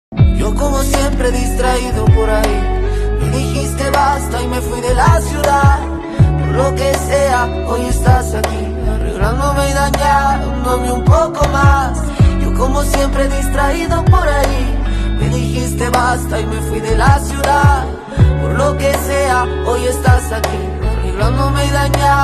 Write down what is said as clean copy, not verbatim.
Yo como siempre distraído por ahí, me dijiste basta y me fui de la ciudad. Por lo que sea, hoy estás aquí, arreglándome y dañándome un poco más. Yo como siempre distraído por ahí, me dijiste basta y me fui de la ciudad. Por lo que sea, hoy estás aquí, arreglándome y dañándome